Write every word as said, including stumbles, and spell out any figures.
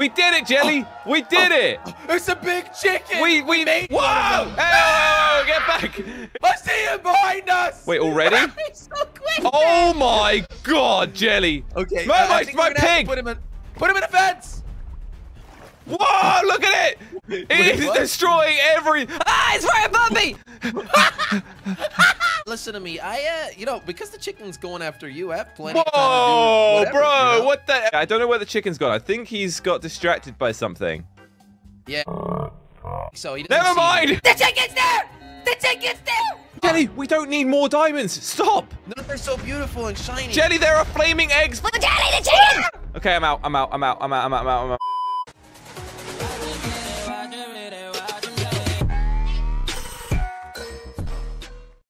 We did it, Jelly. We did it. It's a big chicken. We we, we made whoa! one of them. Hey, get back. I see him behind us. Wait, already? He's so quick. Oh my God, Jelly. Okay. No, uh, I my, think my we're gonna have to pig. Put him in. Put him in a fence. Whoa, look at it. It is what? destroying every. Ah, it's right above me. Listen to me. I, uh, you know, because the chicken's going after you, I have plenty of time to do Whoa, whatever, bro, you know? what the? I don't know where the chicken's gone. I think he's got distracted by something. Yeah. So he doesn't Never see mind. you. The chicken's there. The chicken's there. Jelly, we don't need more diamonds. Stop. No, they're so beautiful and shiny. Jelly, there are flaming eggs. Jelly, the chicken. Okay, I'm out. I'm out. I'm out. I'm out. I'm out. I'm out. I'm out.